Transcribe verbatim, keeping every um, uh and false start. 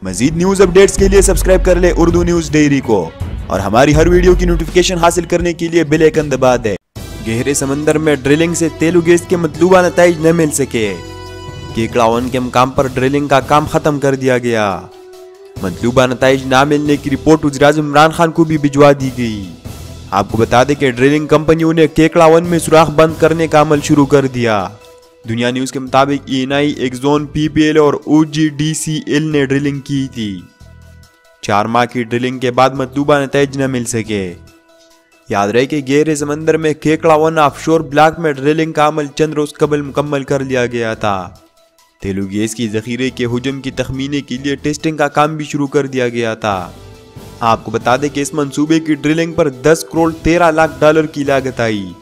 मजीद news updates के लिए subscribe कर ले उर्दू न्यूज डेयरी को और हमारी हर वीडियो की नोटिफिकेशन हासिल करने के लिए बेल आइकन दबा दे। गहरे समंदर में ड्रिलिंग से तेलु गैस के मतलूबा नताइज न मिल सके। केकड़ा वन के मकाम पर ड्रिलिंग का काम खत्म कर दिया गया। मतलूबा नताइज ना मिलने की रिपोर्ट वज़ीर-ए-आज़म इमरान खान को भी भिजवा दी गई। आपको बता दें कि ड्रिलिंग कंपनियों ने केकड़ा वन में सुराख बंद करने का अमल शुरू कर दिया। दुनिया न्यूज के मुताबिक E N I, Exxon, P P L और O G D C L ने ड्रिलिंग की थी। चार माह की ड्रिलिंग के बाद मतलूबा नताइज न मिल सके। याद रहे कि गहरे समंदर में केकड़ा वन ऑफशोर ब्लॉक में ड्रिलिंग का अमल चंद रोज कबल मुकम्मल कर लिया गया था। तेलु गैस की जखीरे के हुजम की तखमीने के लिए टेस्टिंग का काम भी शुरू कर दिया गया था। आपको बता दें कि इस मंसूबे की ड्रिलिंग पर दस करोड़ तेरह लाख डॉलर की लागत आई।